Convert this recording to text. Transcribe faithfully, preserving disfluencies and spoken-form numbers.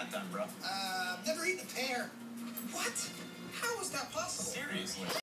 that done, bro? Uh, never eaten a pear. What? How is that possible? Seriously.